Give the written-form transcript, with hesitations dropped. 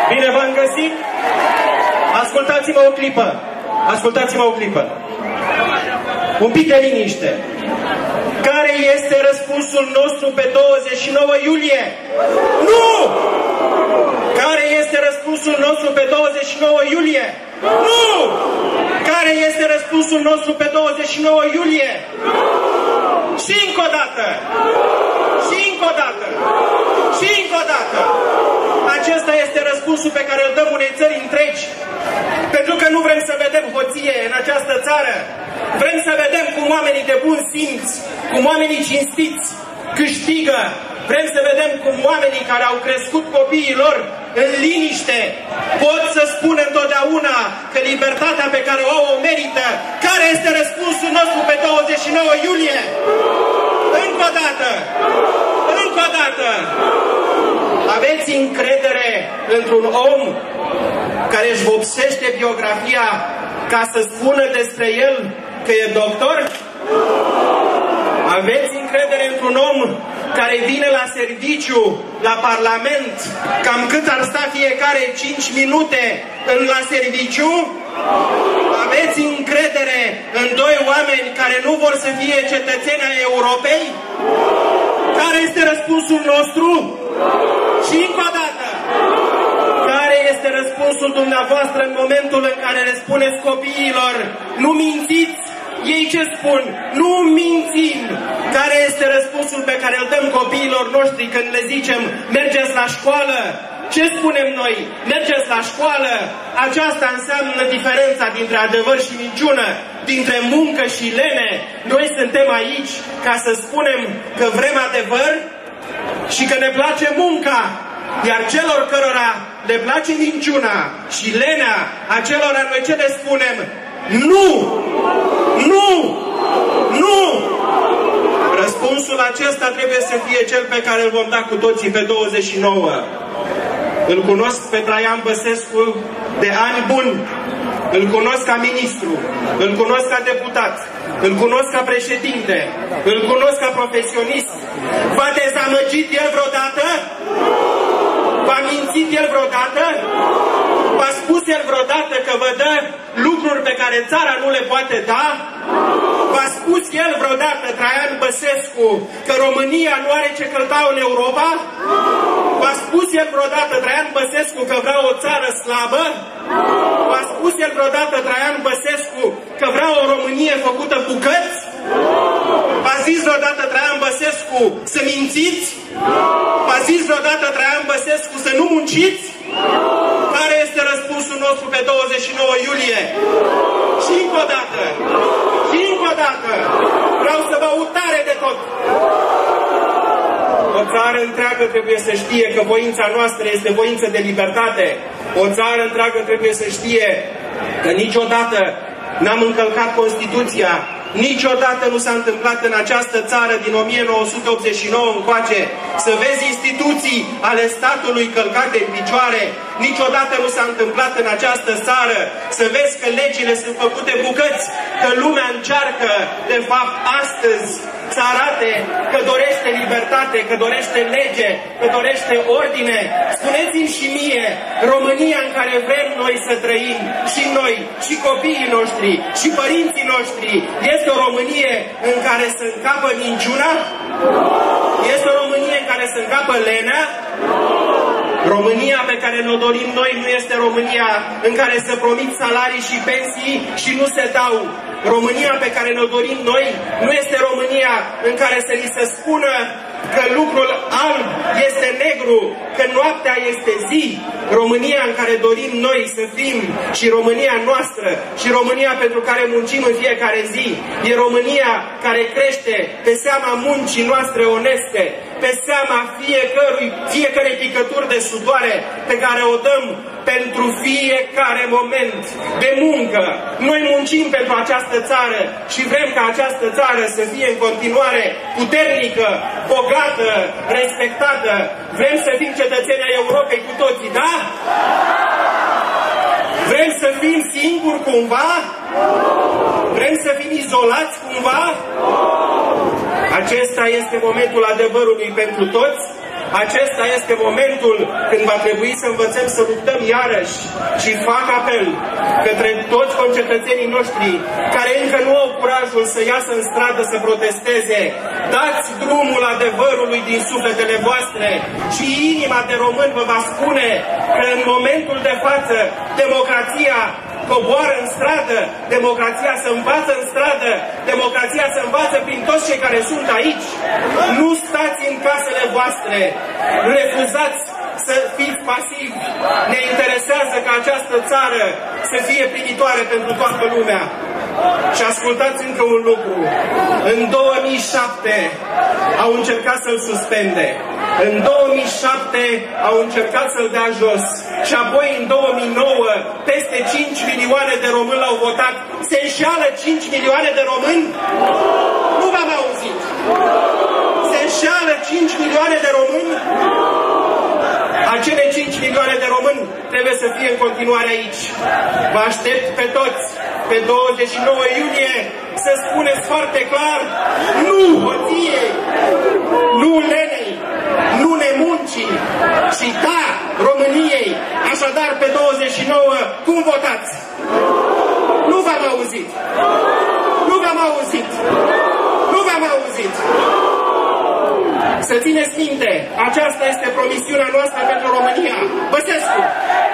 Bine v-am găsit? Ascultați-mă o clipă. Ascultați-mă o clipă. Un pic de liniște. Care este răspunsul nostru pe 29 iulie? Nu! Care este răspunsul nostru pe 29 iulie? Nu! Care este răspunsul nostru pe 29 iulie? Și încă o dată! Și încă o dată! Și încă o dată! Acesta este răspunsul pe care îl dăm unei țări întregi. Pentru că nu vrem să vedem hoție în această țară. Vrem să vedem cum oamenii de bun simț, cum oamenii cinstiți câștigă. Vrem să vedem cum oamenii care au crescut copiii lor în liniște pot să spună întotdeauna că libertatea pe care o au o merită. Care este răspunsul nostru pe 29 iulie? Încă o dată! Încă o dată! Aveți încredere într-un om care își vopsește biografia ca să spună despre el că e doctor? Aveți încredere într-un om care vine la serviciu, la Parlament, cam cât ar sta fiecare 5 minute la serviciu? Aveți încredere în doi oameni care nu vor să fie cetățeni ai Europei? Care este răspunsul nostru? Și încă o dată, care este răspunsul dumneavoastră în momentul în care le spuneți copiilor, nu mințiți? Ei ce spun? Nu mințim! Care este răspunsul pe care îl dăm copiilor noștri când le zicem, mergeți la școală? Ce spunem noi? Mergeți la școală? Aceasta înseamnă diferența dintre adevăr și minciună, dintre muncă și lene. Noi suntem aici ca să spunem că vrem adevăr și că ne place munca. Iar celor cărora le place minciuna și lenea, acelora noi ce le spunem? Nu! Nu! Nu! Răspunsul acesta trebuie să fie cel pe care îl vom da cu toții pe 29. Îl cunosc pe Traian Băsescu de ani buni. Îl cunosc ca ministru. Îl cunosc ca deputat. Îl cunosc ca președinte. Îl cunosc ca profesionist. V-a dezamăgit el vreodată? V-a mințit el vreodată? V-a spus el vreodată că vă dă lucruri pe care țara nu le poate da? V-a spus el vreodată, Traian Băsescu, că România nu are ce căuta în Europa? V-a spus el vreodată, Traian Băsescu, că vrea o țară slabă? V-a spus el vreodată, Traian Băsescu, că vrea o Românie făcută bucăți? V-a zis vreodată, Traian Băsescu, să mințiți? V-a zis vreodată, Traian Băsescu, să nu munciți? Care este răspunsul nostru pe 29 iulie? Și încă o dată! Și încă o dată! Vreau să vă aud tare de tot! O țară întreagă trebuie să știe că voința noastră este voință de libertate. O țară întreagă trebuie să știe că niciodată n-am încălcat Constituția. Niciodată nu s-a întâmplat în această țară din 1989 încoace să vezi instituții ale statului călcate în picioare. Niciodată nu s-a întâmplat în această țară să vezi că legile sunt făcute bucăți, că lumea încearcă, de fapt, astăzi să arate că dorește libertate, că dorește lege, că dorește ordine. Spuneți-mi și mie, România în care vrem noi să trăim, și noi, și copiii noștri, și părinții noștri, este o Românie în care să încapă minciuna? Este o Românie în care să încapă lenea? România pe care ne-o dorim noi nu este România în care se promit salarii și pensii și nu se dau. România pe care ne-o dorim noi nu este România în care să li se spună că lucrul alb este negru, că noaptea este zi. România în care dorim noi să fim și România noastră și România pentru care muncim în fiecare zi e România care crește pe seama muncii noastre oneste, pe seama fiecare picături de sudoare pe care o dăm pentru fiecare moment de muncă. Noi muncim pentru această țară și vrem ca această țară să fie în continuare puternică, bogată, respectată. Vrem să fim cetățeni ai Europei cu toții, da? Vrem să fim singuri cumva? Vrem să fim izolați cumva? Acesta este momentul adevărului pentru toți. Acesta este momentul când va trebui să învățăm să luptăm iarăși și fac apel către toți concetățenii noștri care încă nu au curajul să iasă în stradă să protesteze. Dați drumul adevărului din sufletele voastre și inima de român vă va spune că în momentul de față democrația coboară în stradă, democrația se învață în stradă, democrația se învață prin toți cei care sunt aici. Nu stați în casele voastre, refuzați să fiți pasivi. Ne interesează ca această țară să fie primitoare pentru toată lumea. Și ascultați încă un lucru. În 2007 au încercat să-l suspende. În 2007 au încercat să-l dea jos. Și apoi în 2009 peste 5 milioane de români l-au votat. Se înșeală 5 milioane de români? Nu v-am auzit. Se înșeală 5 milioane de români? Acele 5 milioane de români trebuie să fie în continuare aici. Vă aștept pe toți, pe 29 iunie, să spuneți foarte clar, nu hoției, nu lenei, nu nemuncii și da României. Așadar, pe 29, cum votați? Nu v-am auzit. Nu v-am auzit. Nu v-am auzit. Să țineți minte, aceasta este promisiunea noastră pentru România. Băsescu!